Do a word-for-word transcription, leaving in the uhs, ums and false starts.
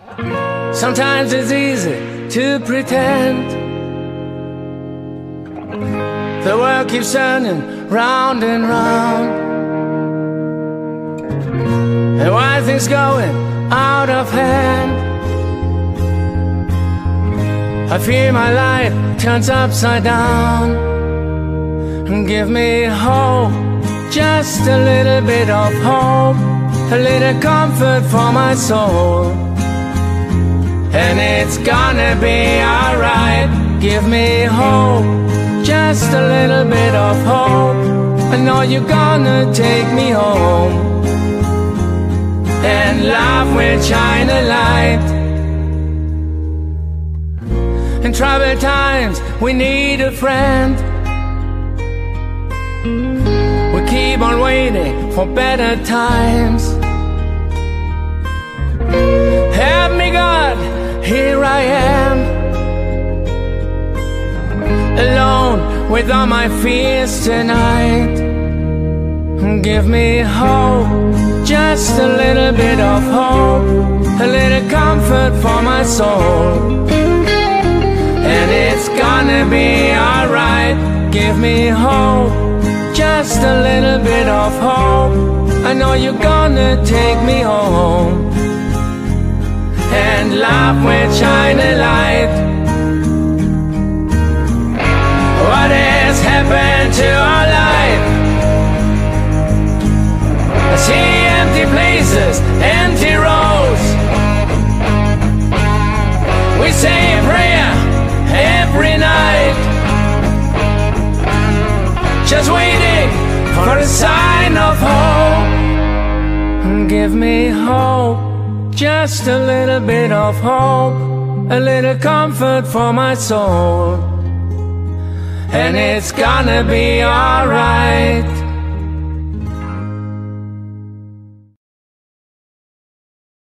Sometimes it's easy to pretend. The world keeps turning round and round, and why are things going out of hand? I fear my life turns upside down. Give me hope, just a little bit of hope, a little comfort for my soul. And it's gonna be alright. Give me hope, just a little bit of hope. I know you're gonna take me home, and love will shine a light. In troubled times we need a friend. We keep on waiting for better times. Help me God, here I am, alone with all my fears tonight. Give me hope, just a little bit of hope, a little comfort for my soul. And it's gonna be alright. Give me hope, just a little bit of hope. I know you're gonna take me home, and love will shine a light. What has happened to our life? I see empty places, empty roads. We say a prayer every night, just waiting for a sign of hope. Give me hope, just a little bit of hope, a little comfort for my soul. And it's gonna be alright.